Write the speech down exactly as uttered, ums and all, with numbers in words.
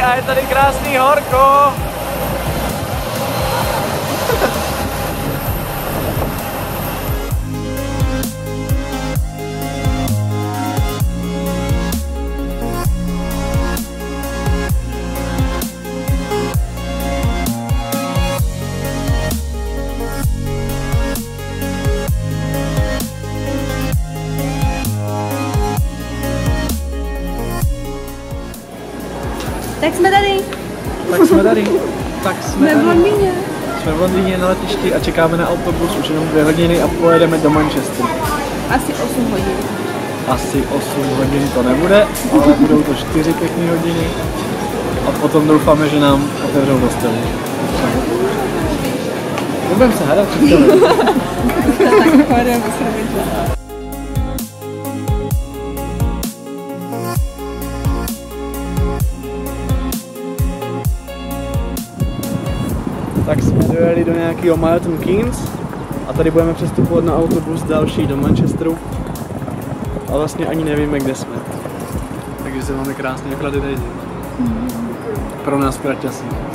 a je tady krásný horko. Tak jsme tady. Tak jsme tady. Tak jsme, jsme v Londýně. Jsme v Londýně na letišti a čekáme na autobus už jenom dvě hodiny a pojedeme do Manchesteru. Asi osm hodin. Asi osm hodin to nebude, ale budou to čtyři pěkné hodiny a potom doufáme, že nám otevřou hostelu. Budeme se hádat před televizí. Tak pojedeme se. Tak jsme dojeli do nějakého Milton Keynes a tady budeme přestupovat na autobus další do Manchesteru a vlastně ani nevíme, kde jsme. Takže se máme krásně akorát tady. Pro nás kraťasí.